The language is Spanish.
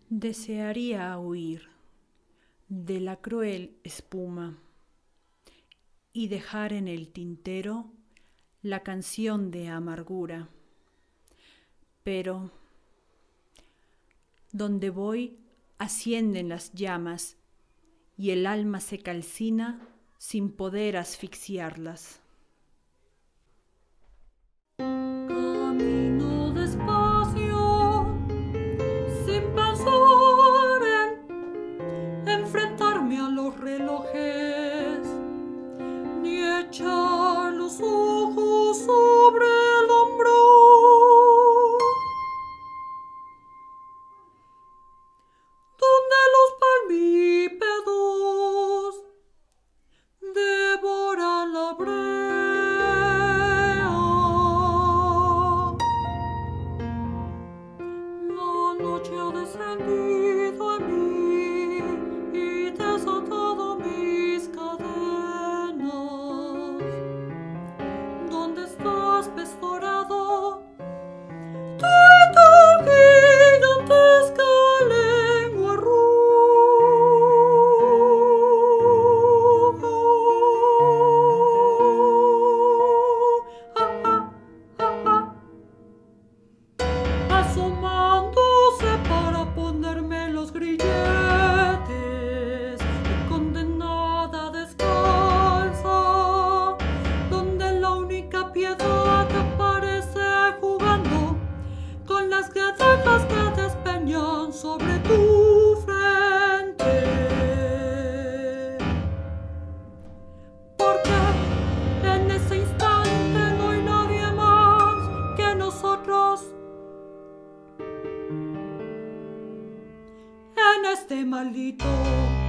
Desearía huir de la cruel espuma y dejar en el tintero la canción de amargura. Pero donde voy ascienden las llamas y el alma se calcina sin poder asfixiarlas. Camino despacio, sin pensar en enfrentarme a los relojes, ni echar los ojos sobre el hombro, donde los palmípedos devoran la brea. La noche ha descendido en mí y desatado mis cadenas. ¿Dónde estás, pez dorado? Tú y tu gigantesca lengua arruga. Asomándose para ponerme los grilletes, condenada descalza, donde la única piedad aparece jugando con las guedejas que despeñan sobre tu frente. Porque en ese instante no hay nadie más que nosotros. En este maldito